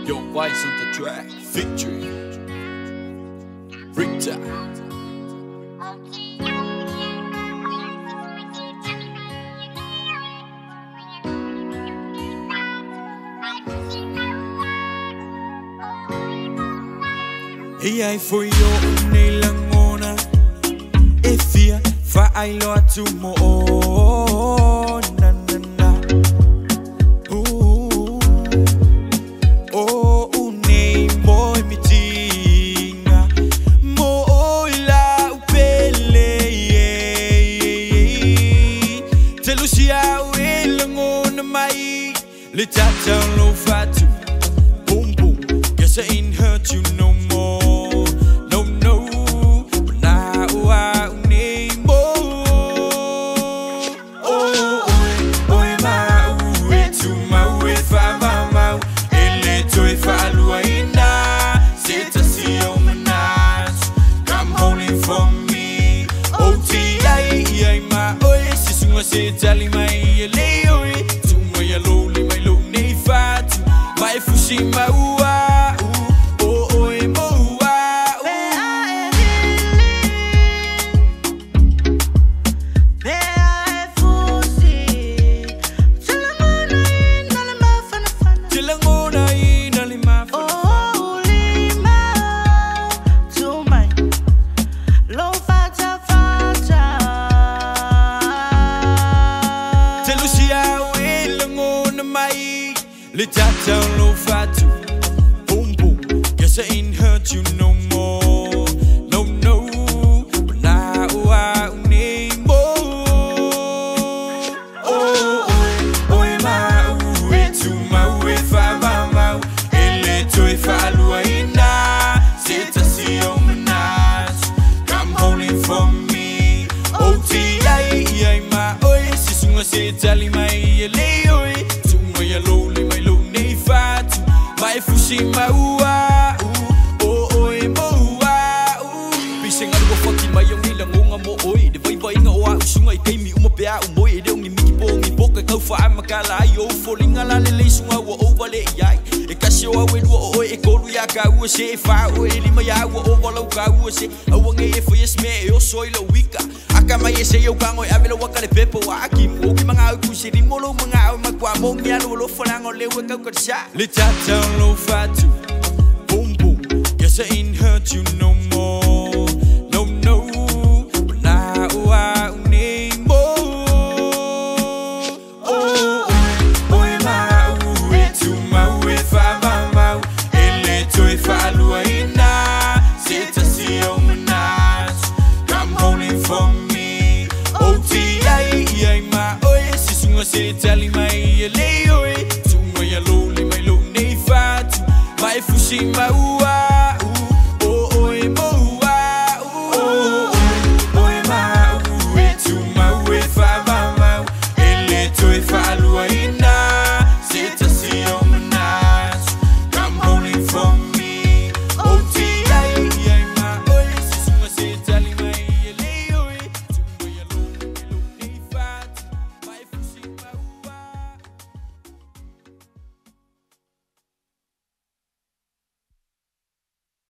Your voice on the track, victory. Ritta. Hey, for your Nelangona. If you Vaiao to mo na na na. Oh, nei boy mitinga. Mo la upele. Telusia Nelangona mai. Litata lo fatu. Boom boom. Guess I ain't hurt you no more. Telling my leo, to my lonely, my lonely fat, my fushing my Litata lo fatu, boom boom. Guess I ain't hurt you no more, no no. But now I need more. Oh my, to my way, my. Ele to if I luaina, sit to see on my nights. Come holding for me. I my oasis, you say telling my leo, to my lonely. My fushima Bising ano fucking mayong nilang nga mo oy. Di vai nga oa usungay kay mi umapea umoy. Ede ang imikipong ipok ikaw faan makalayo. Falling alalilay sunga wa ovale iyay. Ekasyo awid wa oy ekolu ya ka uase. Fa oy lima ya wa ovalaw ka uase. Awang e for yes me yo soy la wika. Akama yese yo kangoy avila wakale pepo wa akim. Oki mga kusiri molo mga magwa mong yalo lo falango lewe ka kutsa. Litata lo fatu. Boom boom. Guess I ain't hurt you no more. No no. But now I need more. Oh my, to my way, my. Ele to if I luaina. Sit to see on my nights. Come holding for me. I my oasis, you say telling my leo, to my lonely fat, my fushing my